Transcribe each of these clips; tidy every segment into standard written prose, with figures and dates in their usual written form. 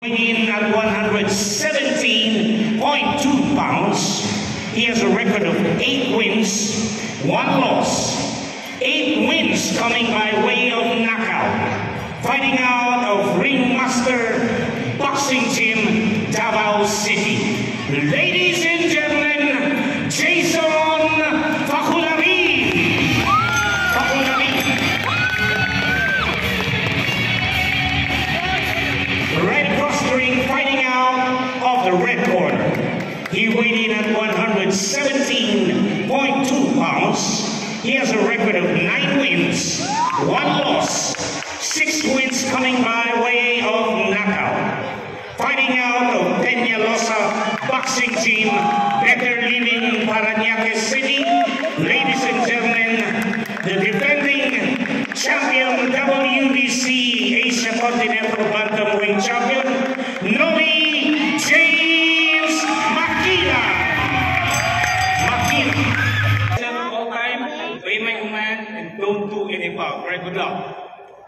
In at 117.2 pounds, he has a record of 8 wins, 1 loss. 8 wins coming by way of knockout. Fighting out of Ringmaster Boxing Gym, Davao City. Ladies and gentlemen, Jason Facularin. Right across the ring, fighting out of the red corner. He weighed in at 117.2 pounds. He has a record of 9 wins, 1 loss, 6 wins coming by way of knockout. Fighting out of Peñalosa Boxing Gym, Better Living, Parañaque City. Ladies and gentlemen, the defending champion, WBC Asia Continental Bantamweight Champion, Noli James Makila. All time, train my command, and don't do any foul. Very good luck.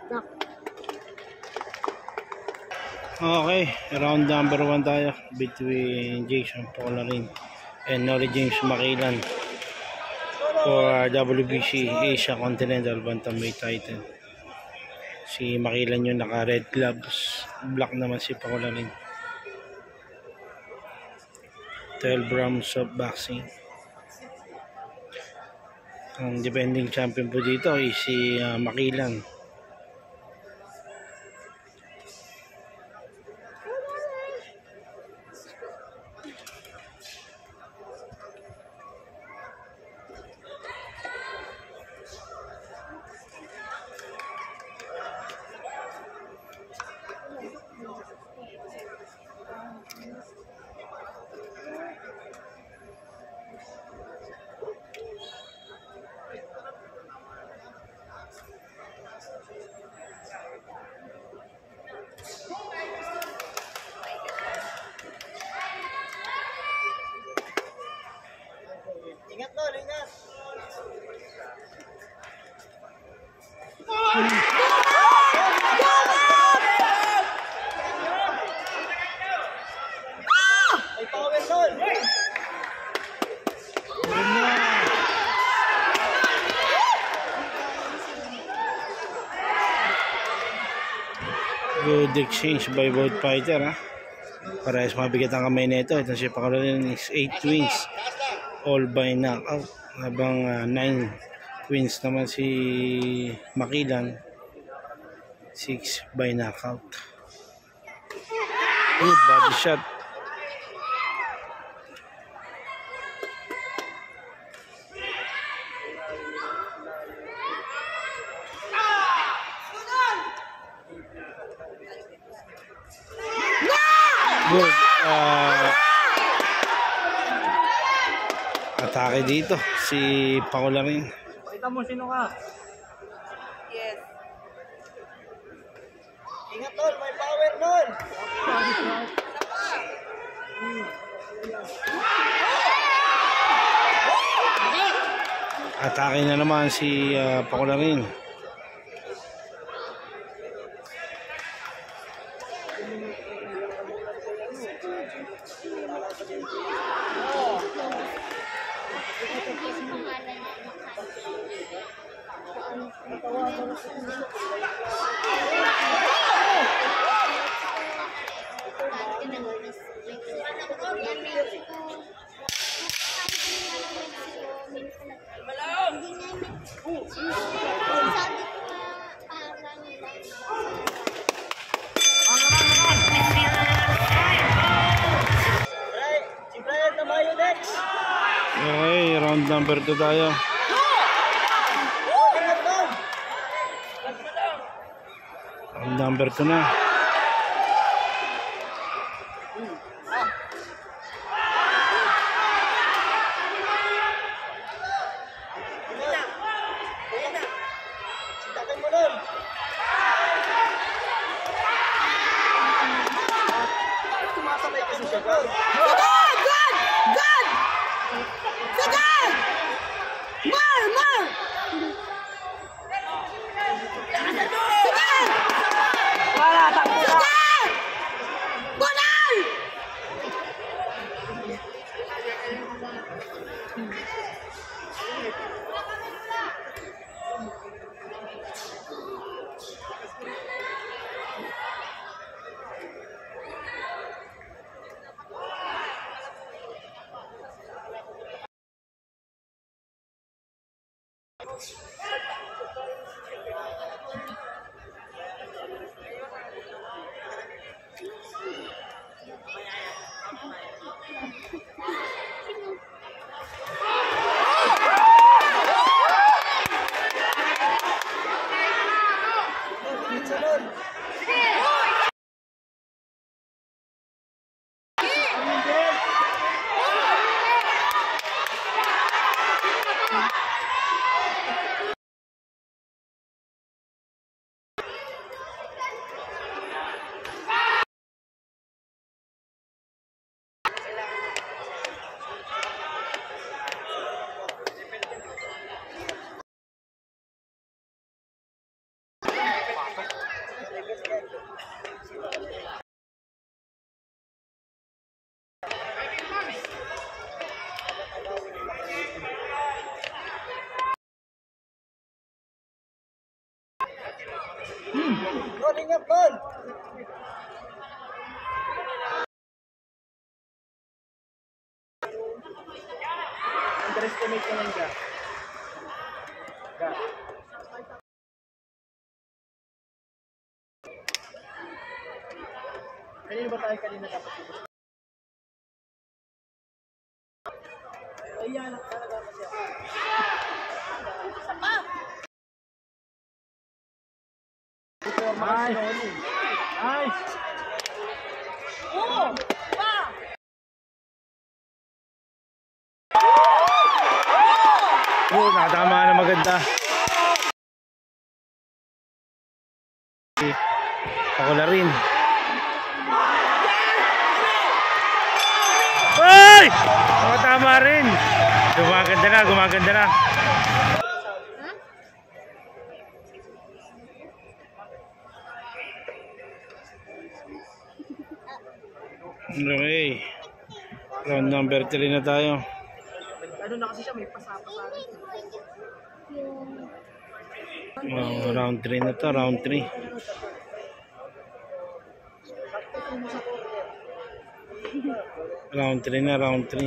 Okay, round number 1 tayo between Jason Facularin and Noli James Makilan for WBC Asia Continental Bantamweight title. Si Makilan yung naka red gloves, black naman si Facularin. 12 rounds of boxing. Ang defending champion po dito ay si Makilan. Ingat tol, ingat. May power tol. Good exchange by both fighter, ha. Parehas mabigat ang kamay nito. Ito si Facularin is 8 wins, all by knockout, habang 9 wins naman si Makilan, 6 by knockout. Good body shot. Good atake dito si Facularin. Pakita mo sino ka. Yes. Ingat tol, may power tol. Atake na naman si Facularin. Okay, round number 2 tayo. Round number 2 na. Underestimate ka lang ka. Kanina ba tayo kanina dapat ito? Ayan, talaga kasi ako. Nice! Oh! Oh, nakatama na maganda. Ako na rin. Ay! Nakatama rin. Gumaganda na, gumaganda na. Okay. Round number 3 na tayo. Ano na kasi siya, may pasapa-pasa. Oh, round 3 na to, round 3. Round 3 na, round 3.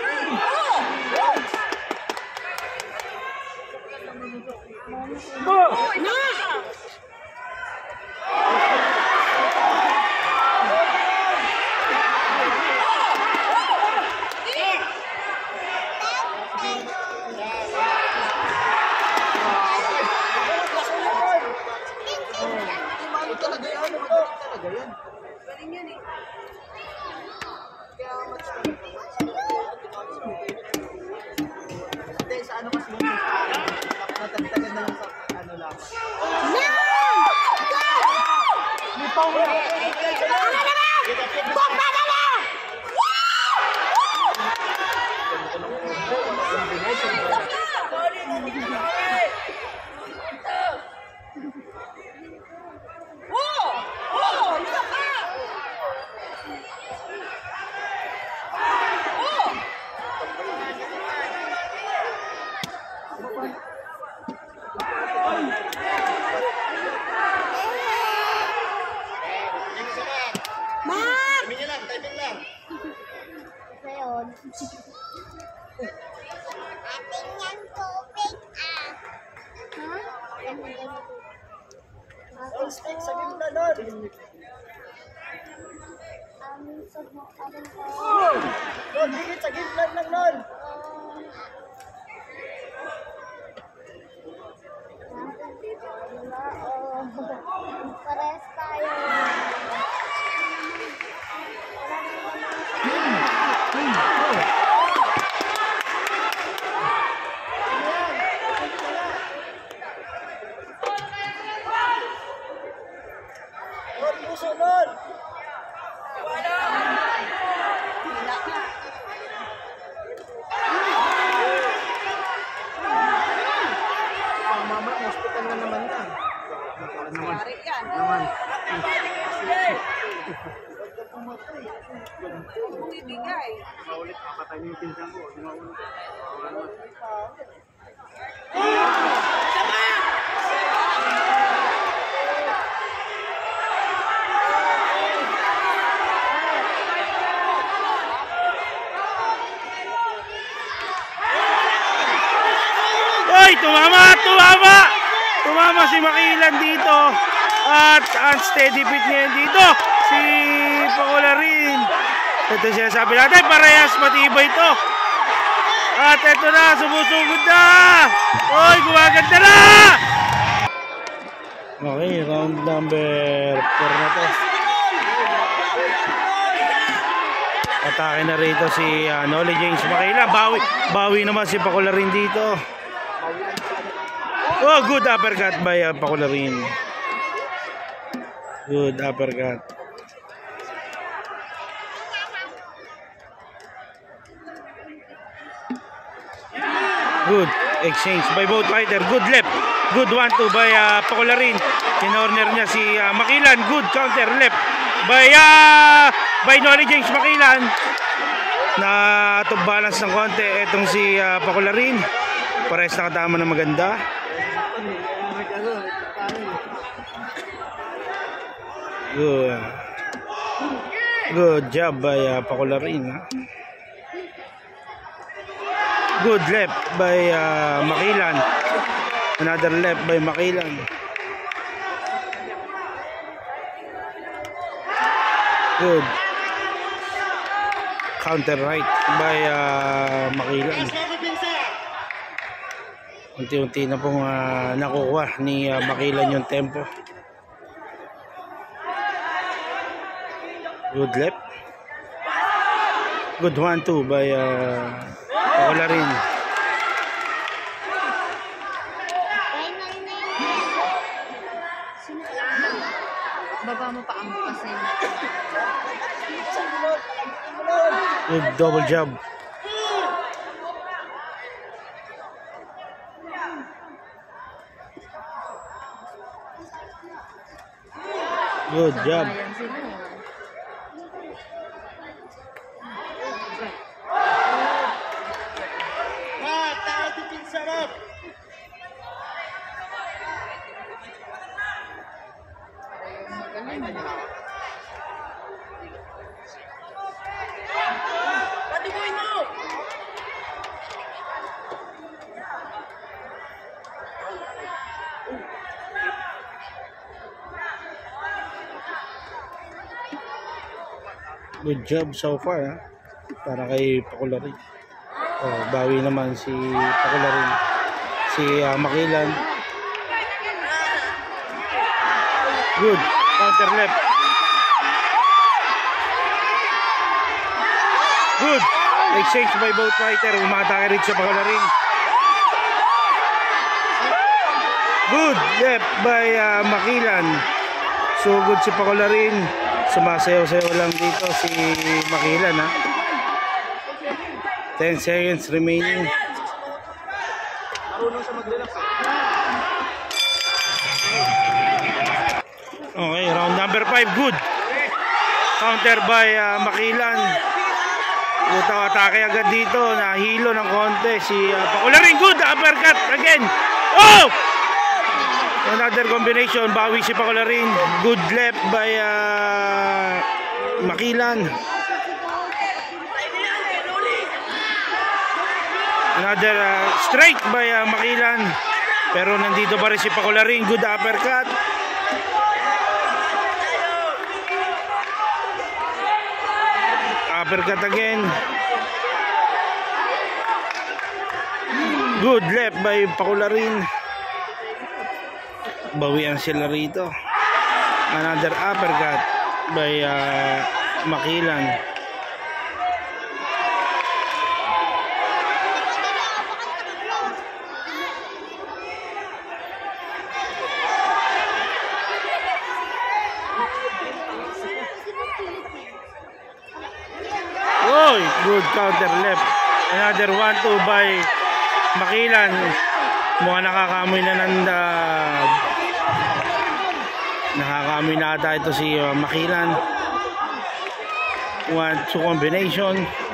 Pares tayo. Bumibigay. Maulit, papatay niyo yung pinsan ko. Oy, tumama si Makilan dito. At unsteady feet niya dito. Si Pakularin. Ito siya sabi natin, parehas matibay ito. At ito na, sumusugod na. Oy, gumaganda na. Okay, round number 4 na to. Atake na rito si Nolly James Makilan. Bawi naman si Pakularin dito. Oh, good uppercut by Pakularin. Good uppercut. Good exchange by both fighter. Good left. Good 1-2 by Pakularin. Kinorner niya si Makilan. Good counter left by Nolly James Makilan. Na top balance ng konti itong si Pakularin. Parehas nakatama na maganda. Good job by Pacularin. Good left by Makilan. Another left by Makilan. Good counter right by Makilan. Unti-unti na pong nakukuha ni Makilan yung tempo. Good left. Good 1-2 by Pacularin. Baba mo pa ang kasi. Good double job. Good job. Good job so far para kay Pacularin. Bawi naman si Pacularin. Si Makilan. Good counter left. Good exchange by both fighter. Umatake rin sa Pacularin. Good left by Makilan. So good si Pacularin. Sumasayaw-sayaw lang dito si Makilan 10 seconds remaining. Okay, round number 5. Good counter by Makilan. Atake agad dito. Nahilo ng konti si Pacularin. Good uppercut again. Oh! Another combination, bawi si Pacularin. Good left by Makilan. Another straight by Makilan. Pero nandito pa rin si Pacularin. Good uppercut. Uppercut again. Good left by Pacularin. Bawian sila rito. Another uppercut by Makilan. Oy, good counter left. Another 1-2 by Makilan. Mukhang nakakaamoy na nakakaamoy na ata ito si Makilan. 1-2 combination.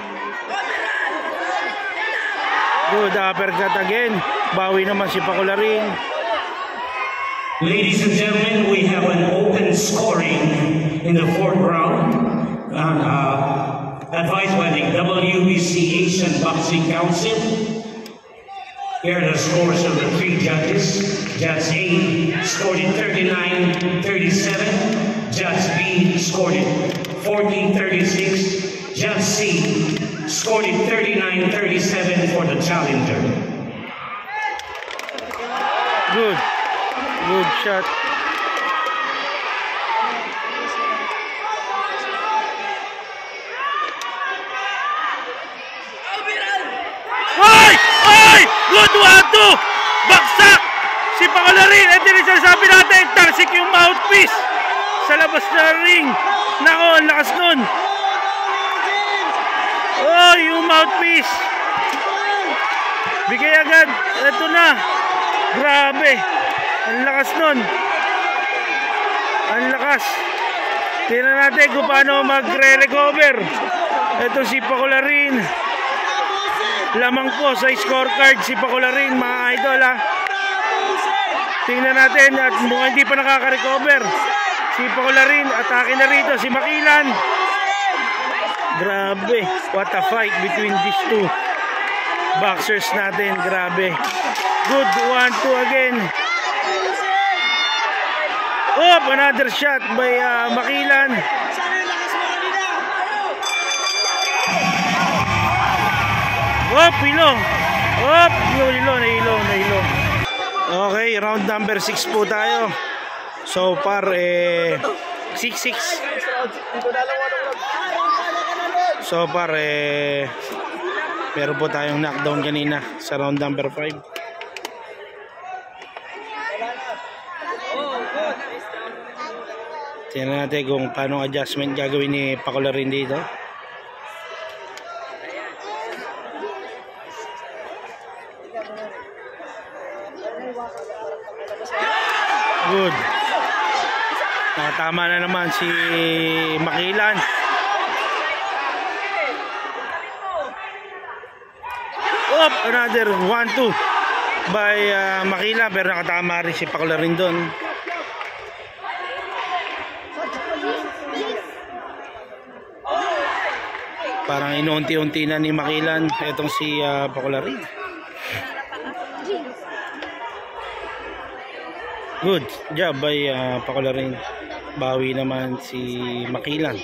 Good uppercut again. Bawi naman si Pacularin. Ladies and gentlemen, we have an open scoring in the 4th round. Advised by the WBC Asian Boxing Council. Here are the scores of the 3 judges. Judge A scored it 39-37. Judge B scored it 14-36. Judge C scored it 39-37 for the challenger. Good shot. Good 1-2! Baksak! Si Pacularin. Ito rin sabi natin, tarsik yung mouthpiece sa labas na ring. Nako, ang lakas nun. Oh, yung mouthpiece. Bigay agad. Ito na. Grabe. Ang lakas nun. Ang lakas. Tingnan natin kung paano magre-recover. Ito si Pacularin. Lamang po sa scorecard si Pacularin, mga idol Tingnan natin at mukhang hindi pa nakaka-recover. si Pacularin. Atake na rito si Makilan. Grabe. What a fight between these two boxers natin. Grabe. Good. 1-2 again. Oh, another shot by Makilan. Oh, pilo. Oh, nahilo. Okay, round number 6 po tayo. So far, 6-6. So far, meron po tayong knockdown kanina sa round number 5. Tingnan natin kung paano adjustment gagawin ni Pacularin dito. Good. Nakatama na naman si Makilan. Up, another 1-2 by Makilan, pero nakatama rin si Pacularin doon. Parang inuunti-unti na ni Makilan itong si Pacularin. Good job by Pacularin. Bawi naman si Makilan.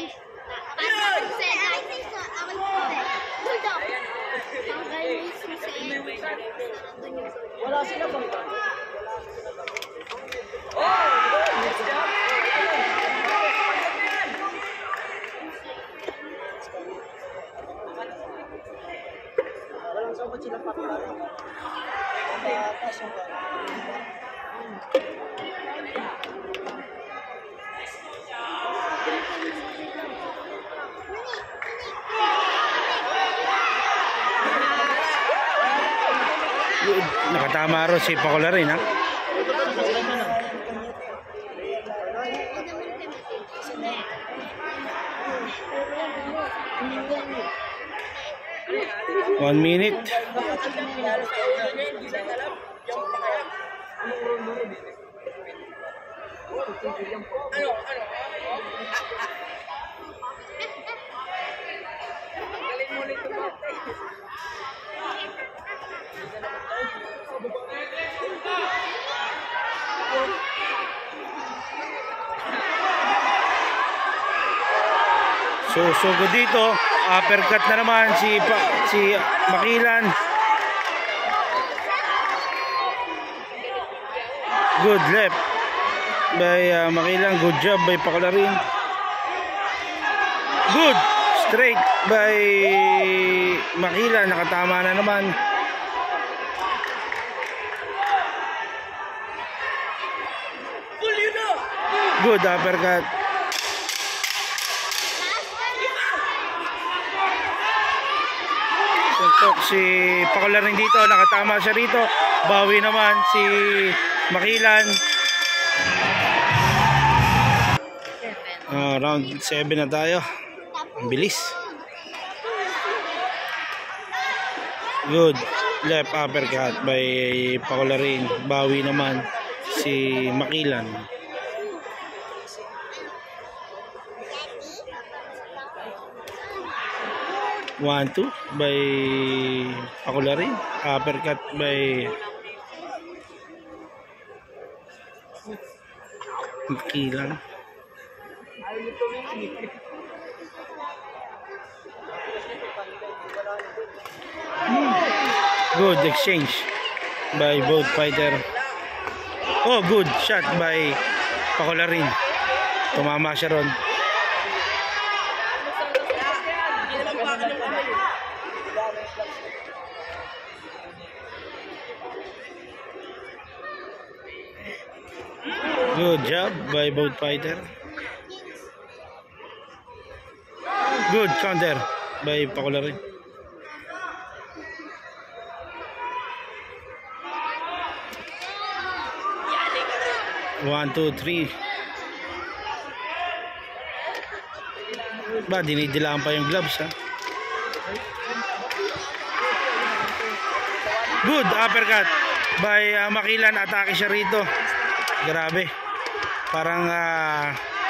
Nakatama rin si Pacularin, ha? One minute. So good dito, uppercut na naman si Makilan. Good left by Makilan, good job by Pacularin. Good straight by Makilan, nakatama na naman. Good uppercut. Si Pacularin dito, nakatama siya rito. Bawi naman si Makilan. Round 7 na tayo. Ang bilis. Good left uppercut by Pacularin. Bawi naman si Makilan. One, two by Pacularin. Uppercut by Makilan. Good exchange by both fighter. Oh, good shot by Pacularin. Tumama siya ron. Good job by both fighter. Good counter by Pacularin. One, two, three. Ba, dinidilaan pa yung gloves, ha? Good uppercut by Makilan. Atake siya rito. Grabe. Parang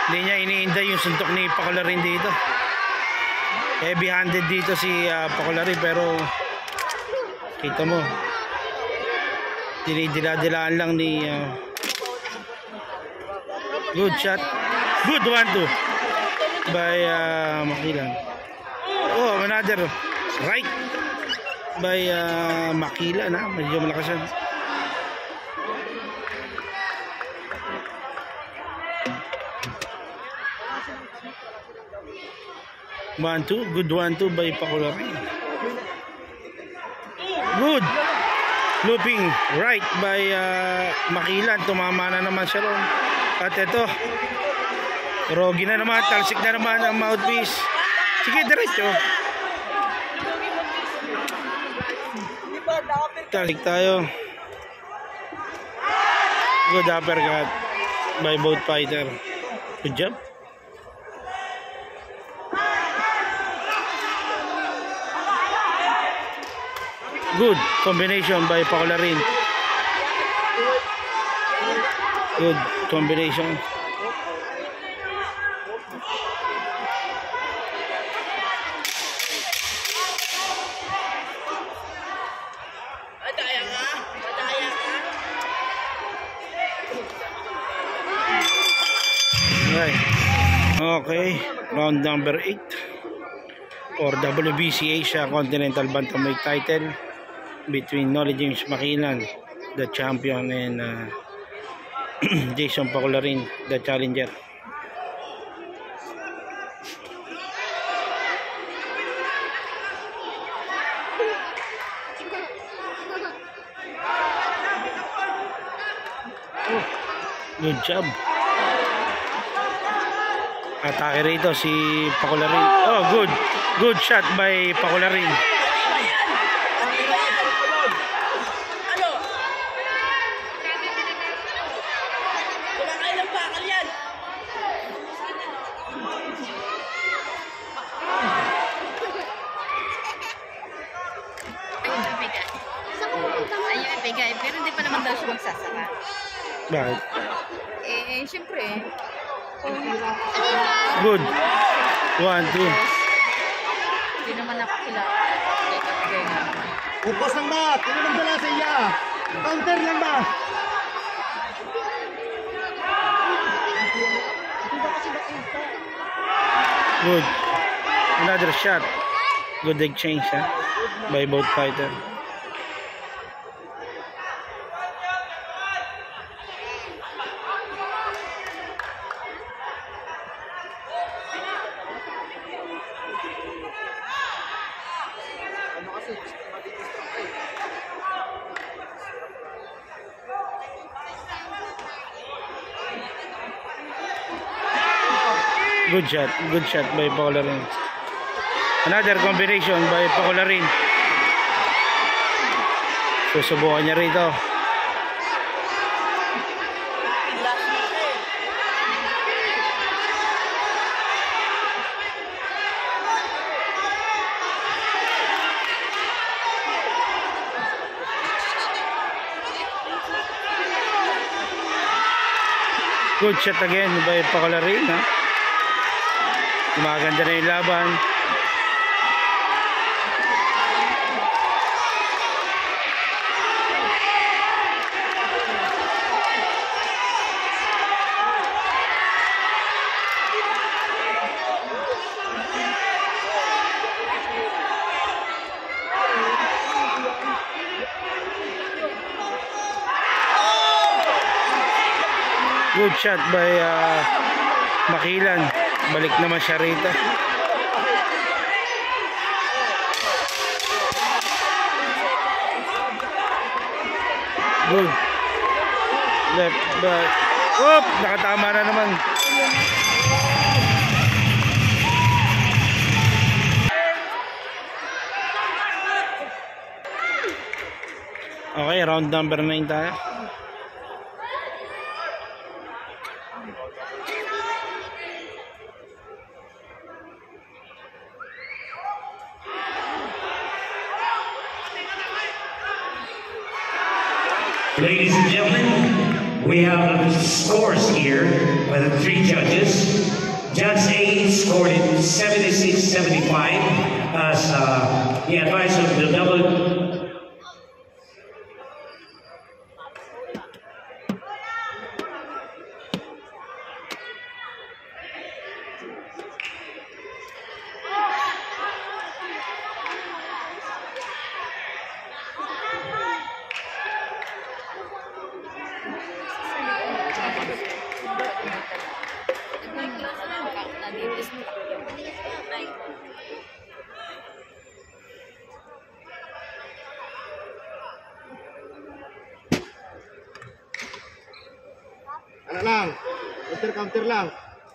Hindi niya iniinda yung suntok ni Pacularin dito. Heavy handed dito si Pacularin, pero kita mo dinidila-dilaan lang ni good shot, good 1-2 by Makilan. Oh, another right by Makilan, medyo malakas yan. Good 1-2 by Pacularin. Good looping right by Makilan. Tumama na naman siya ron. At ito, rogi na naman, talsik na naman ang mouthpiece. Sige, diretso. Talsik tayo. Good uppercut by both fighter. Good job. Good combination by Pacularin. Good combination. Right. Okay, round number 8 for WBC Asia Continental Bantamweight title between Nolly James Makilan, the champion, and Jason Pacularin, the challenger. Good job. Atake rito si Pacularin. Oh, good shot by Pacularin. Ayun, ibigay. Pero hindi pa naman daw siya magsasaka. Bakit? Eh, syempre. Good. 1-2. Hindi naman ako kilala. Upos lang ba? Tingnan ang dala sa iya. Counter lang ba? Good. Another shot. Good exchange by both fighter. Good shot by Pacularin. Another combination by Pacularin. Susubukan niya rito. Good shot again by Pacularin. Maganda na yung laban. Good shot by Makilan. Balik naman siya rito. Good. Left back. Oop! Nakatama na naman. Okay, round number 9 tayo. Ladies and gentlemen, We have the scores here by the three judges. Judge A scored it 76-75 as the advice of the double. Ano lang? Counter lang.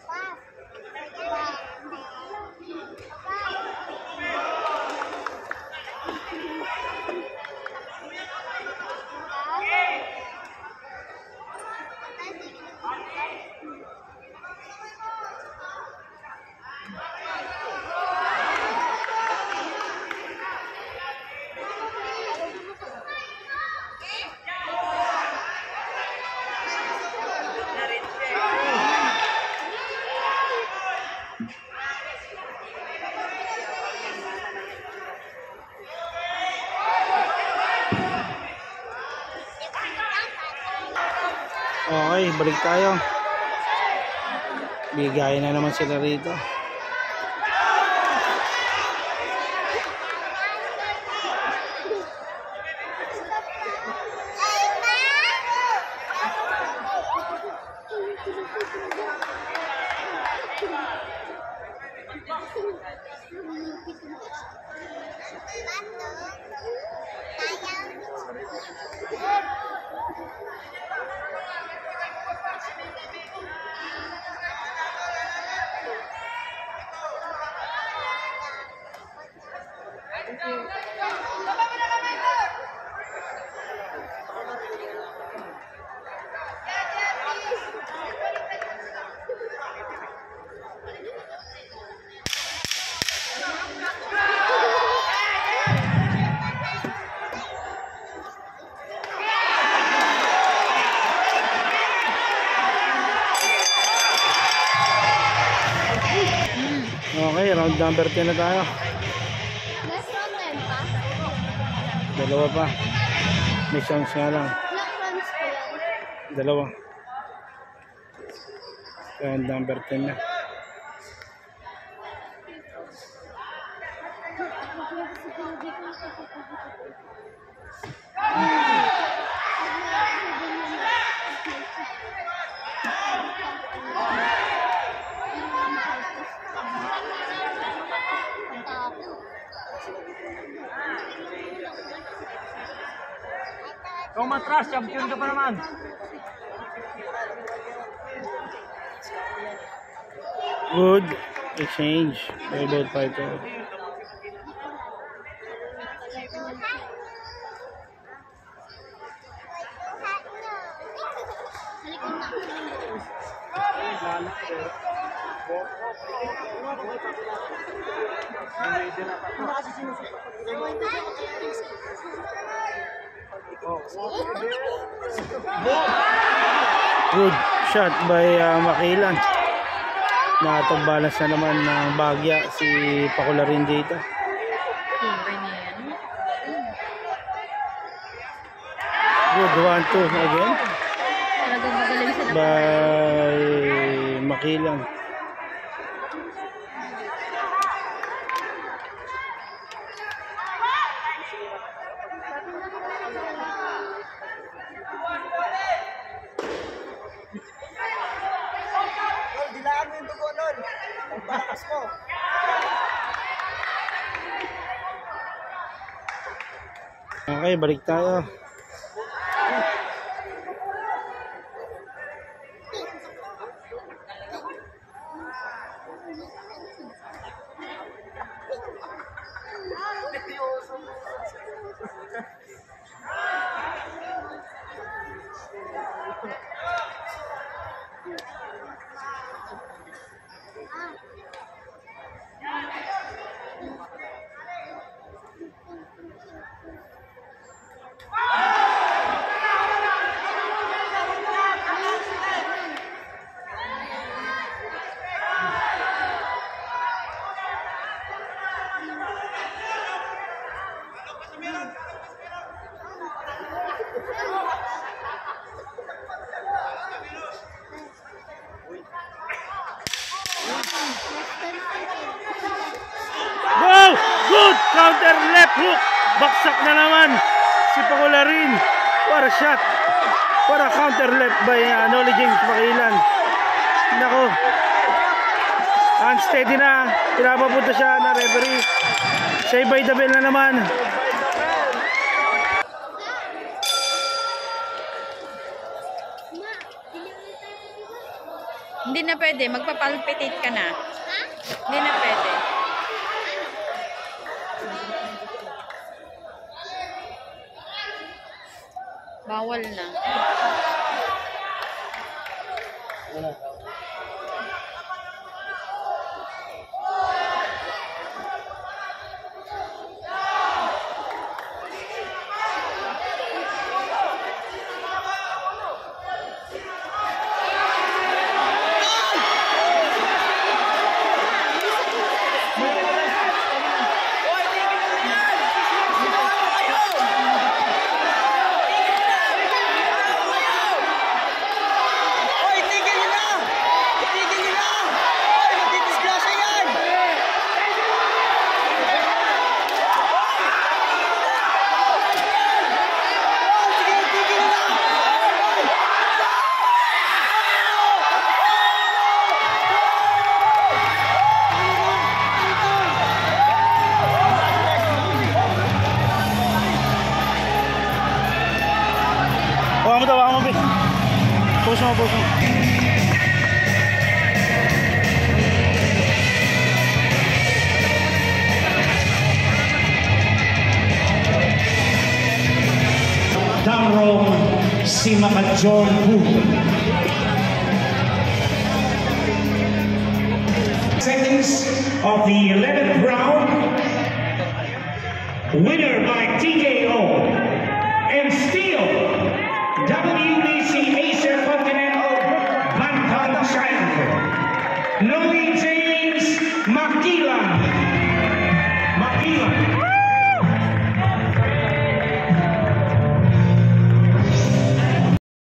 Okay, balik tayo. Bigay na naman sila rito. Okay, round number 10 na tayo. Last round na yun pa? Dalawa pa. May chance nga lang. Ilang rounds po yan? Dalawa. Round number 10 na. Kung matras, champion ka pa naman. Good exchange by both fighters. Good shot by Makilan. Nakatag-balance na naman ng bagya si Pacularin dito. Good 1-2 again by Makilan. Dilaan mo yung dugo nun. Pagbakas mo. Okay, balik tayo. Good counter left hook. Baksak na naman si Pacularin. What a shot. What a counter left by Nolly James Makilan. Nako. Unsteady na. Pinapapunta siya na referee. Save by the bell na naman. Hindi na pwede. Magpapalpitate ka na. Hindi na pwede. Bawal na. Hawakan mo, Be. Puso mo, puso mo. Down row, si Major Wu. Seconds of the 11th round. Winner by TKO.